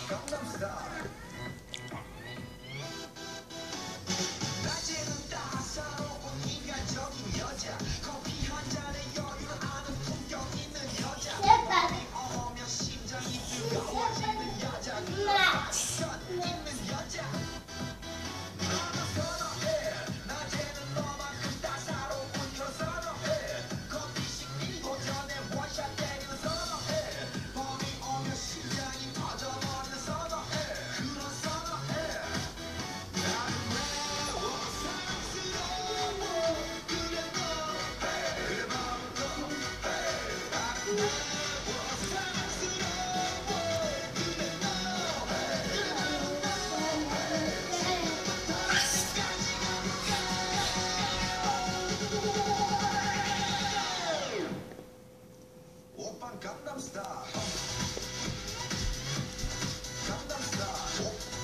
Gangnam Style. 낮에는 따사로운 인간적인 여자, 커피 한 잔에 여유를 아는 품격 있는 여자, 밤이 오면 심장이 뜨거워지는 여자, 건 있는 여자. 너는 선호해. 낮에는 너만큼 따사로운 그런 선호해. 커피씩 밀고 전에 원샷 때리는 선호해. 밤이 오면 심장이 터져버리는 선호해. 그런 선호해. 나는 외로워 사랑스러워. 그래 너 그래 마음도 나는 외로워 사랑스러워. 그래 너 오빤 강남 스타일. 강남 스타일.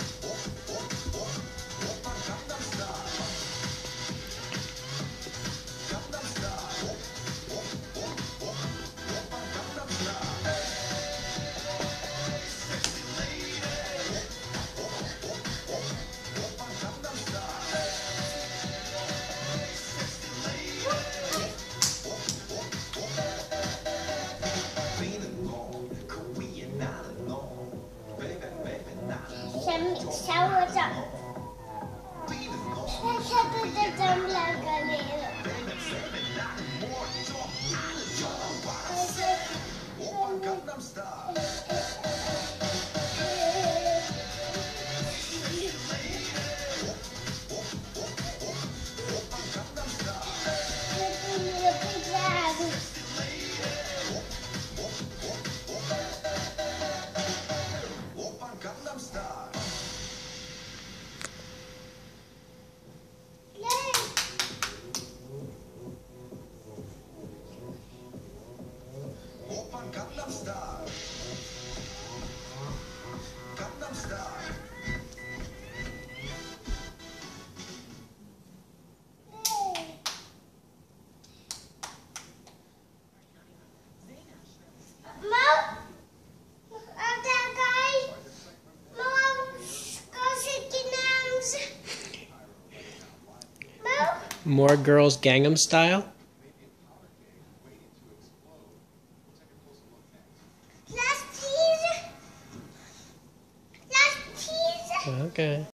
오빤 강남 스타일. 강남 스타일. 오빤 강남 스타일. Sexy lady. 오빤 강남 스타일. Sexy lady. Being alone, Korean not alone. Baby, baby, not alone. 샤워장. Being alone, 샤워장 나가래요. baby, baby, 나는 뭘좀 아는 줄 알았어. 오빤 강남 스타일. 오빤 강남 스타일. 오빤 강남 스타일. 오빤 강남 스타일. 강남 스타일. More girls Gangnam Style?